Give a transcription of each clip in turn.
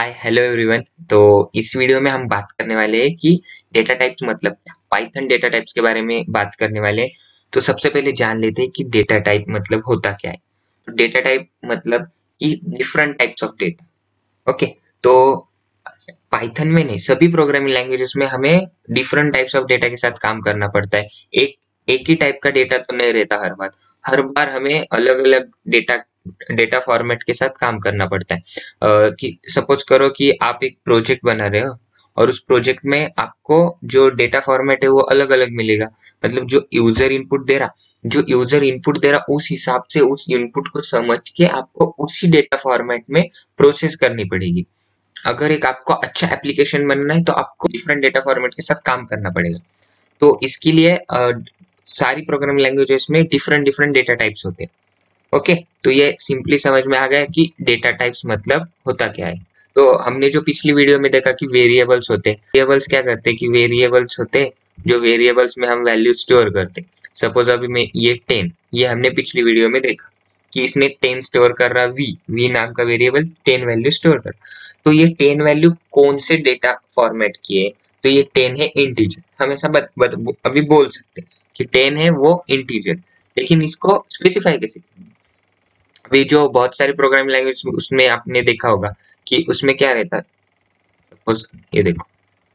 Hi hello everyone. तो इस video में हम बात करने वाले हैं कि डेटा टाइप्स मतलब क्या, पाइथन डेटा टाइप्स के बारे में बात करने वाले हैं। तो सबसे पहले जान लेते हैं कि डेटा टाइप मतलब होता क्या है। तो डेटा टाइप मतलब कि different types of data. Okay. तो पाइथन में नहीं, सभी प्रोग्रामिंग लैंग्वेजेस में हमें डिफरेंट टाइप्स ऑफ डेटा के साथ काम करना पड़ता है। एक एक ही टाइप का डेटा तो नहीं रहता हर बार हमें अलग अलग डेटा डेटा फॉर्मेट के साथ काम करना पड़ता है। कि सपोज करो कि आप एक प्रोजेक्ट बना रहे हो और उस प्रोजेक्ट में आपको जो डेटा फॉर्मेट है वो अलग अलग मिलेगा। मतलब जो यूजर इनपुट दे रहा उस हिसाब से उस इनपुट को समझ के आपको उसी डेटा फॉर्मेट में प्रोसेस करनी पड़ेगी। अगर एक आपको अच्छा एप्लीकेशन बनना है तो आपको डिफरेंट डेटा फॉर्मेट के साथ काम करना पड़ेगा। तो इसके लिए सारी प्रोग्रामिंग लैंग्वेजेस में डिफरेंट डिफरेंट डेटा टाइप्स होते हैं। ओके। तो ये सिंपली समझ में आ गया कि डेटा टाइप्स मतलब होता क्या है। तो हमने जो पिछली वीडियो में देखा कि वेरिएबल्स होते हैं। वेरिएबल्स क्या करते हैं कि वेरिएबल्स होते हैं जो वेरिएबल्स में हम वैल्यू स्टोर करते हैं। सपोज अभी मैं ये 10, ये हमने पिछली वीडियो में देखा कि इसने 10 स्टोर कर रहा, वी नाम का वेरिएबल 10 वैल्यू स्टोर कर। तो ये 10 वैल्यू कौन से डेटा फॉर्मेट की है? तो ये 10 है इंटीजर। हम ऐसा अभी बोल सकते हैं कि 10 है वो इंटीजर। लेकिन इसको स्पेसिफाई कैसे करेंगे? अभी जो बहुत सारी प्रोग्रामिंग लैंग्वेज उसमें आपने देखा होगा कि उसमें क्या रहता है। सपोज ये देखो,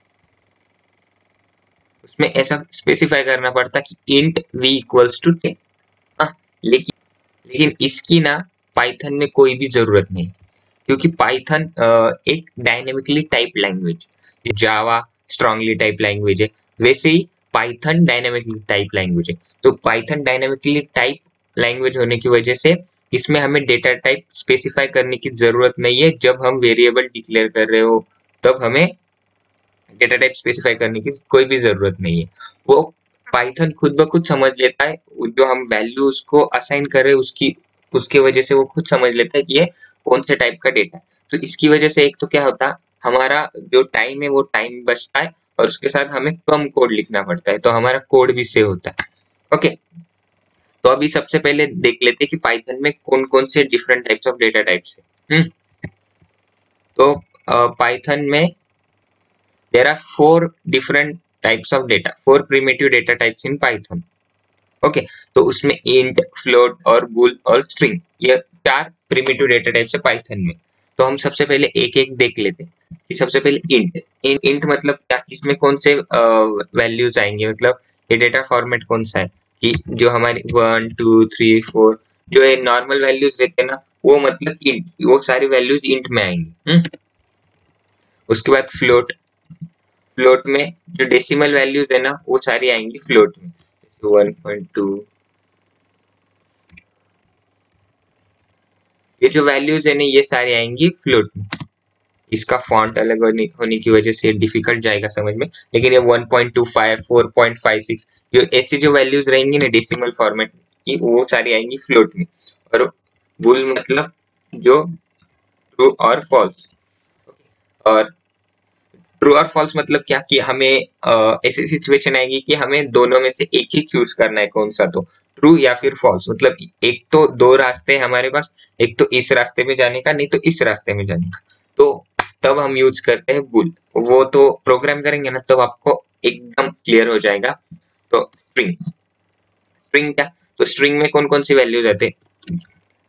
उसमें ऐसा स्पेसिफाई करना पड़ता कि इंट वी इक्वल्स टू 10। हाँ, लेकिन इसकी ना पाइथन में कोई भी जरूरत नहीं, क्योंकि पाइथन एक dynamically type language, Java strongly type language है, वैसे ही पाइथन डायनेमिकली टाइप लैंग्वेज है। तो पाइथन डायनेमिकली टाइप लैंग्वेज होने की वजह से इसमें हमें डेटा टाइप स्पेसिफाई करने की जरूरत नहीं है। जब हम वेरिएबल डिक्लेयर कर रहे हो तब हमें डेटा टाइप स्पेसिफाई करने की कोई भी जरूरत नहीं है। वो पाइथन खुद ब खुद समझ लेता है, जो हम वैल्यू उसको असाइन कर रहे हैं उसके वजह से वो खुद समझ लेता है कि ये कौन से टाइप का डेटा है। तो इसकी वजह से एक तो क्या होता है, हमारा जो टाइम है वो टाइम बचता है और उसके साथ हमें कम कोड लिखना पड़ता है, तो हमारा कोड भी सेव होता है। ओके। तो अभी सबसे पहले देख लेते हैं कि पाइथन में कौन कौन से different types of data types है। तो पाइथन में there are four different types of data, four primitive data types in Python. Okay. तो उसमें इंट, फ्लोट और बूल और स्ट्रिंग, ये चार प्रिमिटिव डेटा टाइप्स है पाइथन में। तो हम सबसे पहले एक एक देख लेते हैं कि सबसे पहले इंट मतलब क्या, इसमें कौन से वैल्यूज आएंगे, मतलब ये डेटा फॉर्मेट कौन सा है कि जो हमारी 1 2 3 4 जो है नॉर्मल वैल्यूज रहते हैं ना, वो मतलब इंट, वो सारी वैल्यूज इंट में आएंगी। उसके बाद फ्लोट, फ्लोट में जो डेसिमल वैल्यूज है ना वो सारी आएंगी फ्लोट में। 1.2, ये जो वैल्यूज है ना ये सारी आएंगी फ्लोट में। इसका फॉन्ट अलग होने की वजह से डिफिकल्ट जाएगा समझ में, लेकिन ये 1.25 4.56 जो ऐसी जो वैल्यूज रहेंगी ना डेसिमल फॉर्मेट की, वो सारी आएंगी फ्लोट में। और बुल मतलब जो ट्रू और फॉल्स। और ट्रू और फॉल्स मतलब क्या कि हमें ऐसी सिचुएशन आएगी कि हमें दोनों में से एक ही चूज करना है, कौन सा, तो ट्रू या फिर फॉल्स। मतलब एक तो दो रास्ते हैं हमारे पास, एक तो इस रास्ते में जाने का, नहीं तो इस रास्ते में जाने का। तो तब हम यूज करते हैं बुल। वो तो प्रोग्राम करेंगे ना तब आपको एकदम क्लियर हो जाएगा। तो स्ट्रिंग, स्ट्रिंग क्या, तो स्ट्रिंग में कौन कौन सी वैल्यूज आते हैं।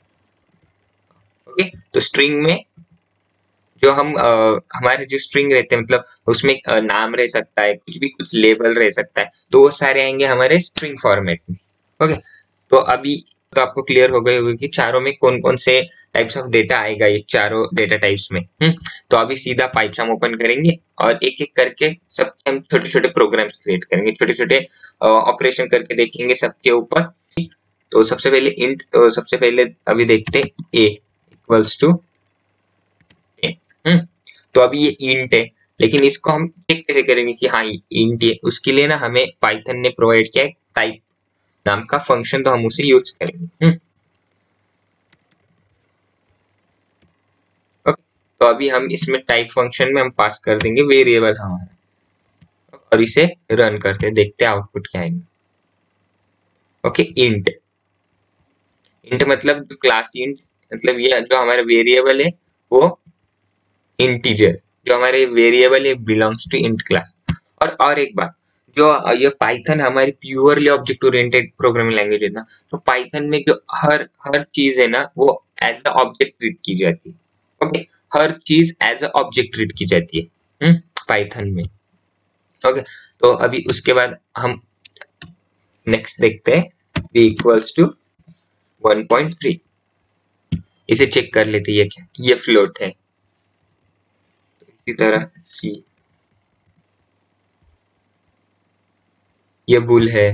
ओके। तो स्ट्रिंग में जो हम हमारे जो स्ट्रिंग रहते हैं, मतलब उसमें नाम रह सकता है, कुछ भी, कुछ लेबल रह सकता है, तो वो सारे आएंगे हमारे स्ट्रिंग फॉर्मेट में। ओके। तो अभी तो आपको क्लियर हो गए होगा कि चारों में कौन कौन से टाइप्स ऑफ डेटा आएगा, ये चारों डेटा टाइप्स में। तो अभी सीधा पाइथन ओपन करेंगे और एक एक करके सबके हम छोटे छोटे प्रोग्राम्स क्रिएट करेंगे, छोटे छोटे ऑपरेशन करके देखेंगे सबके ऊपर। तो सबसे पहले इंट, तो सबसे पहले अभी देखते ए इक्वल्स टू ए। तो अभी ये इंट है, लेकिन इसको हम चेक कैसे करेंगे कि हाँ ये इंट है? उसके लिए ना हमें पाइथन ने प्रोवाइड किया है टाइप नाम का फंक्शन, तो हम उसे यूज करेंगे। ओके। तो अभी हम इसमें टाइप फंक्शन में हम पास कर देंगे वेरिएबल हमारा, और इसे रन करते देखते हैं आउटपुट क्या आएगा। ओके। इंट, इंट मतलब क्लास इंट, मतलब ये जो हमारा वेरिएबल है वो इंटीजर जो हमारे वेरिएबल है बिलोंग्स टू इंट क्लास। और एक बात, जो ये पाइथन हमारी purely object oriented programming language है ना, तो पाइथन में जो हर हर चीज है ना वो एज अ ऑब्जेक्ट ट्रीट की जाती है। ओके, हर चीज एज अ ऑब्जेक्ट ट्रीट की जाती है पाइथन में। ओके, तो अभी उसके बाद हम नेक्स्ट देखते हैं b इक्वल्स टू 1.3। इसे चेक कर लेते हैं, ये क्या, ये फ्लोट है। इसी तरह c, ये बुल है,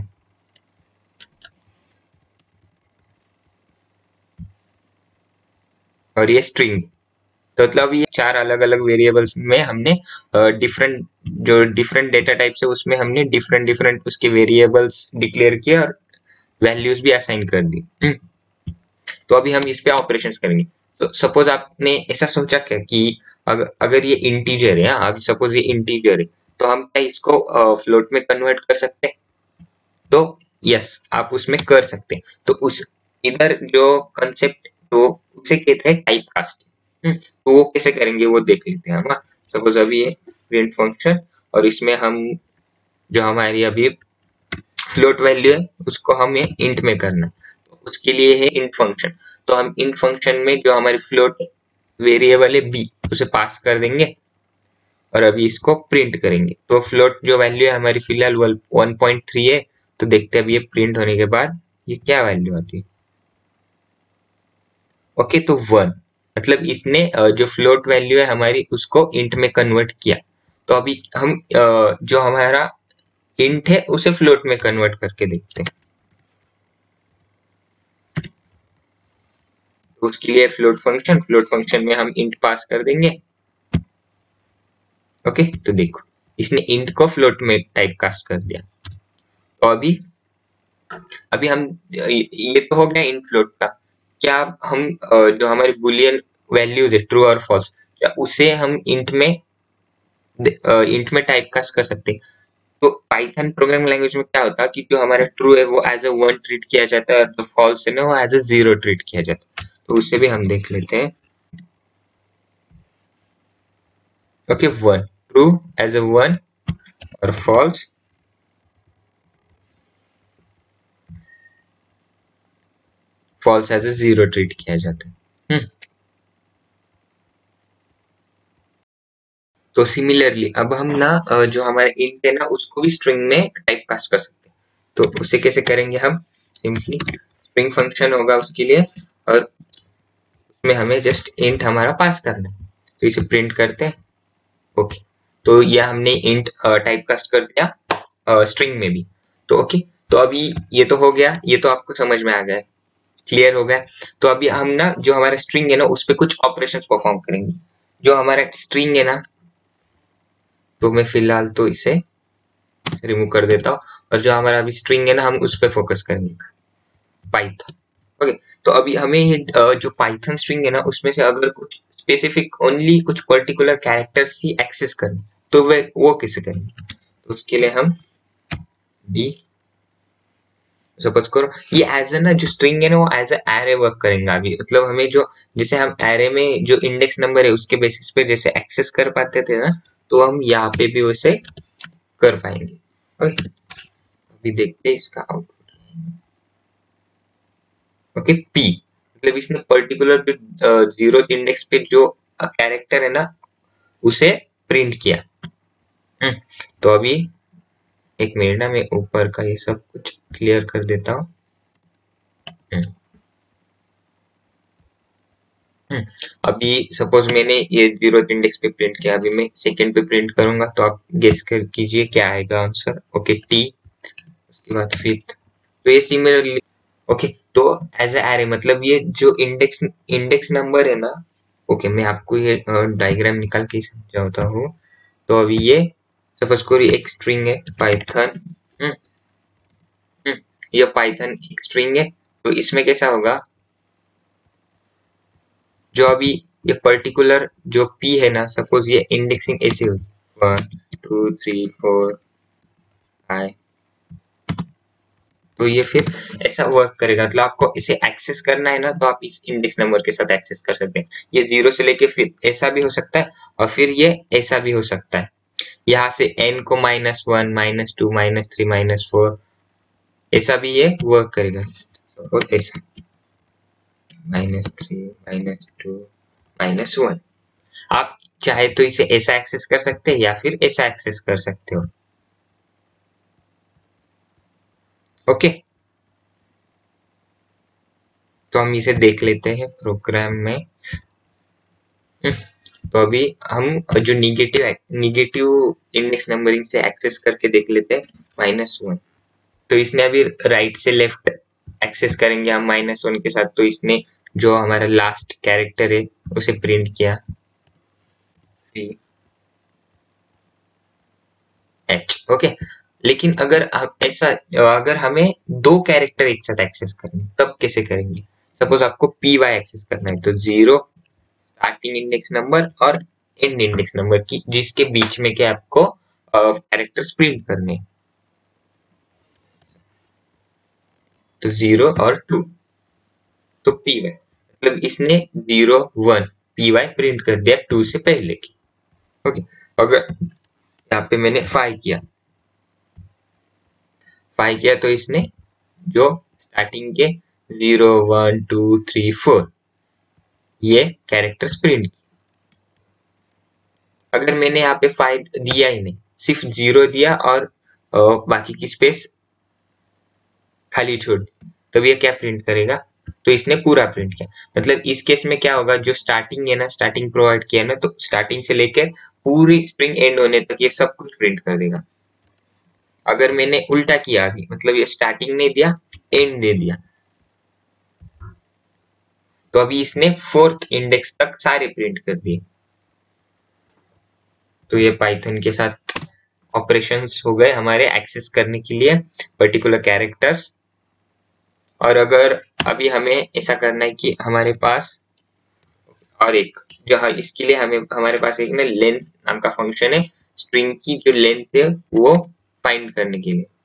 और ये स्ट्रिंग। तो मतलब ये चार अलग अलग वेरिएबल्स में हमने डिफरेंट जो डिफरेंट डेटा टाइप्स है उसमें हमने डिफरेंट डिफरेंट उसके वेरिएबल्स डिक्लेयर किए और वैल्यूज भी असाइन कर दी। तो अभी हम इस पे ऑपरेशंस करेंगे। तो सपोज आपने ऐसा सोचा क्या कि अगर ये इंटीजर है, अभी सपोज ये इंटीजर है, तो हम क्या इसको फ्लोट में कन्वर्ट कर सकते हैं? तो यस, आप उसमें कर सकते हैं। तो उस इधर जो कंसेप्ट तो उसे कहते हैं टाइप कास्टिंग। तो वो कैसे करेंगे वो देख लेते हैं हम। सपोज अभी ये प्रिंट फंक्शन, और इसमें हम जो हमारी अभी फ्लोट वैल्यू है उसको हमें इंट में करना है, तो उसके लिए है इंट फंक्शन। तो हम इंट फंक्शन में जो हमारी फ्लोट वेरिएबल है बी उसे पास कर देंगे और अभी इसको प्रिंट करेंगे। तो फ्लोट जो वैल्यू है हमारी फिलहाल 1.3 है। तो देखते हैं अभी ये प्रिंट होने के बाद ये क्या वैल्यू आती है। ओके, तो 1, मतलब इसने जो फ्लोट वैल्यू है हमारी उसको इंट में कन्वर्ट किया। तो अभी हम जो हमारा इंट है उसे फ्लोट में कन्वर्ट करके देखते हैं। तो उसके लिए फ्लोट फंक्शन में हम इंट पास कर देंगे। ओके, तो देखो इसने इंट को फ्लोट में टाइप कास्ट कर दिया। तो अभी अभी हम ये तो हो गया इंट फ्लोट का। क्या हम जो हमारी बुलियन वैल्यूज है ट्रू और फॉल्स, क्या उसे हम इंट में टाइप कास्ट कर सकते हैं? तो पाइथन प्रोग्रामिंग लैंग्वेज में क्या होता है कि जो हमारा ट्रू है वो एज अ 1 ट्रीट किया जाता है और जो फॉल्स है ना वो एज अ 0 ट्रीट किया जाता है। तो उसे भी हम देख लेते हैं। ओके, 1 ट्रू एज अ 1 और फॉल्स एज अ 0 ट्रीट किया जाता है। तो सिमिलरली अब हम ना जो हमारा इंट है ना उसको भी स्ट्रिंग में टाइप कास्ट कर सकते हैं। तो उसे कैसे करेंगे हम? सिंपली स्ट्रिंग फंक्शन होगा उसके लिए, और उसमें हमें जस्ट इंट हमारा पास करना है। तो इसे प्रिंट करते हैं। ओके, तो यह हमने इंट टाइप कास्ट कर दिया स्ट्रिंग में भी। तो ओके, तो अभी ये तो हो गया, ये तो आपको समझ में आ गया, क्लियर हो गया। तो अभी हम ना जो हमारा स्ट्रिंग है ना उस पर कुछ ऑपरेशंस परफॉर्म करेंगे। जो हमारा स्ट्रिंग है ना, तो मैं फिलहाल तो इसे रिमूव कर देता हूँ, और जो हमारा अभी स्ट्रिंग है ना हम उस पर फोकस करेंगे, पाइथन। ओके, तो अभी हमें ये जो पाइथन स्ट्रिंग है ना उसमें से अगर कुछ स्पेसिफिक ओनली कुछ पर्टिकुलर कैरेक्टर्स ही एक्सेस करने, तो वे वो कैसे करेंगे? तो उसके लिए हम बी, सपोज करो ये एज ए ना जो स्ट्रिंग है ना वो एज ए एरे वर्क करेंगे अभी। मतलब हमें जो जैसे हम एरे में जो इंडेक्स नंबर है उसके बेसिस पे जैसे एक्सेस कर पाते थे ना, तो हम यहाँ पे भी वैसे कर पाएंगे। ओके, अभी देखते हैं इसका आउटपुट। ओके, पी मतलब इसने पर्टिकुलर जो जीरो इंडेक्स पे जो कैरेक्टर है ना उसे प्रिंट किया। तो अभी एक मिनट ना, मैं ऊपर का ये सब कुछ क्लियर कर देता हूँ। अभी सपोज मैंने ये जीरो इंडेक्स पे प्रिंट किया, अभी मैं सेकंड पे प्रिंट करूंगा, तो आप गेस कर कीजिए क्या आएगा आंसर। ओके, टी, उसके बाद फिफ्थ। तो ये सिमिलरली ओके, तो एज ए एरे मतलब ये जो इंडेक्स इंडेक्स नंबर है ना। ओके, मैं आपको ये डायग्राम निकाल के समझाता हूँ। तो अभी ये सपोज करो एक स्ट्रिंग है पाइथन। ये पाइथन एक स्ट्रिंग है। तो इसमें कैसा होगा, जो अभी ये पर्टिकुलर जो पी है ना, सपोज ये इंडेक्सिंग ऐसे होगी 1 2 3 4 5 तो ये फिर ऐसा वर्क करेगा। मतलब आपको इसे एक्सेस करना है ना, तो आप इस इंडेक्स नंबर के साथ एक्सेस कर सकते हैं। ये 0 से लेके फिर ऐसा भी हो सकता है और फिर ये ऐसा भी हो सकता है। यहाँ से n को -1 -2 -3 -4 ऐसा भी ये वर्क करेगा। और ऐसा -3 -2 -1 आप चाहे तो इसे ऐसा एक्सेस कर सकते हैं या फिर ऐसा एक्सेस कर सकते हो। ओके, तो हम इसे देख लेते हैं प्रोग्राम में। तो अभी हम जो निगेटिव इंडेक्स नंबरिंग से एक्सेस करके देख लेते हैं -1। तो इसने अभी राइट से लेफ्ट एक्सेस करेंगे हम -1 के साथ, तो इसने जो हमारा लास्ट कैरेक्टर है उसे प्रिंट किया H। ओके, लेकिन अगर हम ऐसा अगर हमें दो कैरेक्टर एक साथ एक्सेस करने तब कैसे करेंगे? सपोज आपको PY एक्सेस करना है, तो 0 स्टार्टिंग इंडेक्स नंबर और एंड इंडेक्स नंबर की जिसके बीच में के आपको कैरेक्टर्स प्रिंट करने हैं। तो 0 और 2, तो PY मतलब इसने 0 1 PY प्रिंट कर दिया 2 से पहले की। ओके, अगर यहाँ पे मैंने 5 किया तो इसने जो स्टार्टिंग के 0 1 2 3 4 ये कैरेक्टर्स प्रिंट किए। अगर मैंने यहाँ पे 5 दिया ही नहीं, सिर्फ 0 दिया और बाकी की स्पेस खाली छोड़ दी, तब ये क्या प्रिंट करेगा? तो इसने पूरा प्रिंट किया। मतलब इस केस में क्या होगा, जो स्टार्टिंग है ना, स्टार्टिंग प्रोवाइड किया ना, तो स्टार्टिंग से लेकर पूरी स्ट्रिंग एंड होने तक ये सब कुछ प्रिंट कर देगा। अगर मैंने उल्टा किया अभी, मतलब ये स्टार्टिंग नहीं दिया, एंड दे दिया, तो अभी इसने 4th इंडेक्स तक सारे प्रिंट कर दिए। तो ये पाइथन के साथ ऑपरेशंस हो गए हमारे एक्सेस करने के लिए पर्टिकुलर कैरेक्टर्स। और अगर अभी हमें ऐसा करना है कि हमारे पास और एक जो इसके लिए हमें हमारे पास एक ना लेंथ नाम का फंक्शन है, स्ट्रिंग की जो लेंथ है वो फाइंड करने के लिए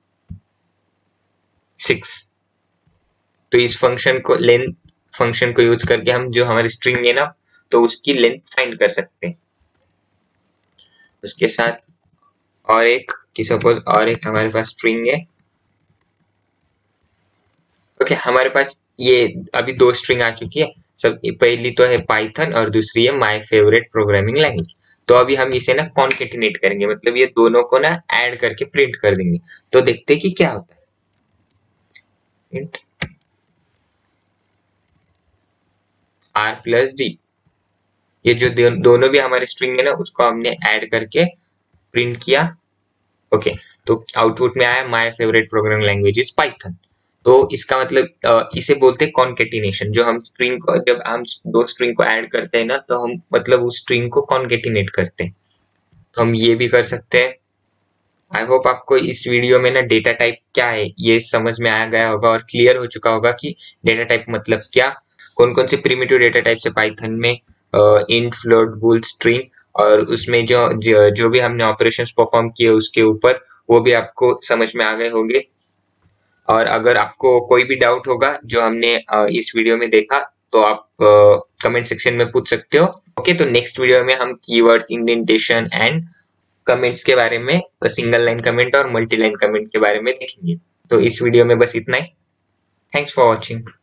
6। तो इस फंक्शन को यूज करके हम जो हमारी स्ट्रिंग है ना, तो उसकी लेंथ फाइंड कर सकते हैं। उसके साथ और एक कि सपोज और एक हमारे पास स्ट्रिंग है। ओके, हमारे पास ये अभी दो स्ट्रिंग आ चुकी है। सब पहली तो है पाइथन और दूसरी है माय फेवरेट प्रोग्रामिंग लैंग्वेज। तो अभी हम इसे ना कॉन्केटिनेट करेंगे, मतलब ये दोनों को ना ऐड करके प्रिंट कर देंगे। तो देखते हैं कि क्या होता है। इंट r+d, ये जो दोनों भी हमारे स्ट्रिंग है ना, उसको हमने ऐड करके प्रिंट किया। ओके, तो आउटपुट में आया my favourite programming language is Python. तो इसका मतलब इसे बोलते हैं कॉन्केटिनेशन। जो हम स्ट्रिंग को जब हम दो स्ट्रिंग को ऐड करते हैं ना, तो हम मतलब उस स्ट्रिंग को कॉन्केटिनेट करते हैं। तो हम ये भी कर सकते हैं। आई होप आपको इस वीडियो में ना डेटा टाइप क्या है ये समझ में आ गया होगा और क्लियर हो चुका होगा कि डेटा टाइप मतलब क्या, कौन कौन से प्रिमिटिव डेटा टाइप से पाइथन में इंट फ्लोट बूल स्ट्रिंग, और उसमें जो भी हमने ऑपरेशंस परफॉर्म किए उसके ऊपर वो भी आपको समझ में आ गए होंगे। और अगर आपको कोई भी डाउट होगा जो हमने इस वीडियो में देखा, तो आप कमेंट सेक्शन में पूछ सकते हो। ओके, तो नेक्स्ट वीडियो में हम कीवर्ड्स, इंडेंटेशन एंड कमेंट्स के बारे में, सिंगल लाइन कमेंट और मल्टी लाइन कमेंट के बारे में देखेंगे। तो इस वीडियो में बस इतना ही। Thanks for watching.